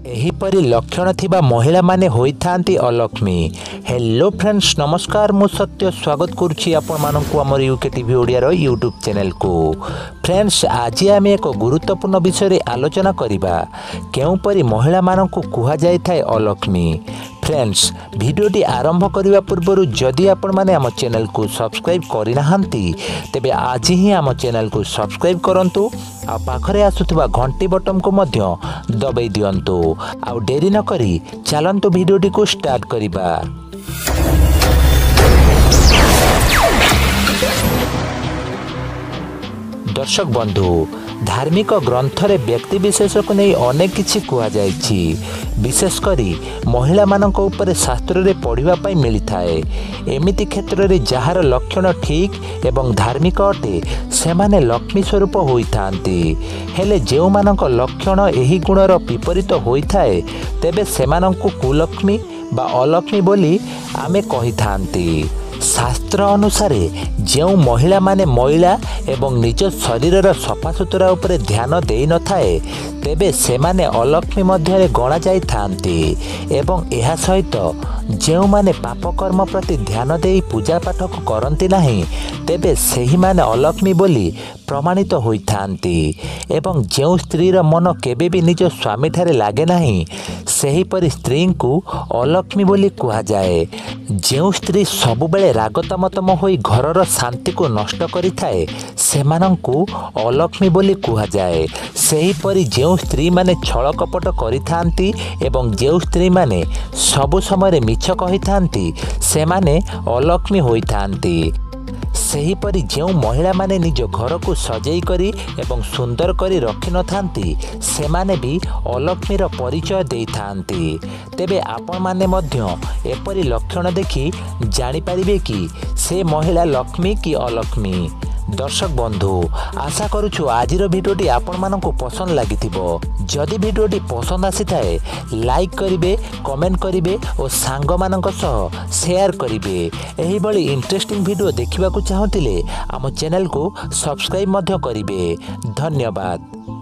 एहीपरि लक्षण थिबा महिला माने होइथांती अलक्ष्मी। हेलो फ्रेंड्स, नमस्कार। मु सत्य स्वागत करुछि आपण मानकु हमर यूके टीवी ओडिया रो यूट्यूब चैनल को। फ्रेंड्स, आज आम एक गुरुत्वपूर्ण विषय आलोचना करिबा। केउपरि महिला मानकु कुहा जाय थाए अलक्ष्मी। फ्रेंड्स, भिडियोटी आरंभ करने पूर्व जदि आपण माने आम चैनल को सब्सक्राइब करना तेबे आज ही आम चैनल को सब्सक्राइब करंतु आ पाखरे आसुथबा घंटी बटन को मध्य दबाई दियंतु। आ डेरी न करी चलंतु भिडियोटी को स्टार्ट करिबा। दर्शक बंधु, धार्मिक ग्रंथरे व्यक्ति विशेष को नहीं अनेक किछि कुआ जायछि। विशेषकर महिला मानक ऊपर शास्त्र रे पढ़िबा पाई मिली थाए। एमिति क्षेत्र रे जहार लक्षण ठीक एवं धार्मिक अटे सेमाने लक्ष्मी स्वरूप होइथांती। हेले जेउ मानक लक्षण एही गुणर विपरीत होइथाए तेबे सेमानंकु कुलक्ष्मी बा अलक्ष्मी बोली आमे कहिथांती। शास्त्र अनुसार जो महिला माने मैला एवं निज शरीर सफासुतरा उपरे ध्यान देई न थाए तेबे सेमाने अलक्ष्मी मध्य गणा जाई थांती। एवं एहा सहित जो माने पाप कर्म प्रति ध्यान देई पूजा पाठ को करंती नाही तेबे सेही माने अलक्ष्मी बोली प्रमाणित होइथांती। एवं जो स्त्रीर मन केबे भी निज स्वामी ठारे लागे नाही सेही परि स्त्री को अलक्ष्मी बोली कुहा जाए। जो स्त्री सबुबेले रागतमतम होई घरर शांति को नष्ट करि थाए सेमानंकु अलक्ष्मी बोली कुहा जाए। सेही परि जो स्त्री माने छल कपट करिथांती एवं जो स्त्री माने सबु समय मिछ कहिथांती सेमाने अलक्ष्मी होइथांती। सेहीपरि जो महिला माने निज घर को सजेई करी एवं सुंदर करी रखि न थांती सेमाने भी अलक्ष्मीर परिचय देई थांती। तेबे आपण माने मध्य एपरि लक्षण देखि जानि परिबे कि से महिला लक्ष्मी कि अलक्ष्मी। दर्शक बंधु, आशा करुछु आजिर भिडियोटी आपण मानकु पसंद लागिथिबो। जदि भिडियोटी पसंद आसी थाए लाइक करिवे, कमेंट करिवे और सांग मानक सह शेयर करिवे। एही बळी इंटरेस्टिंग भिडियो देखिबाकू चाहतिले आम चैनल को सब्सक्राइब मध्य करिवे। धन्यवाद।